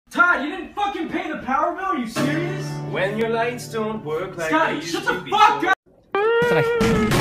Todd, you didn't fucking pay the power bill? Are you serious? When your lights don't work like Scotty, they used shut to the be fuck up!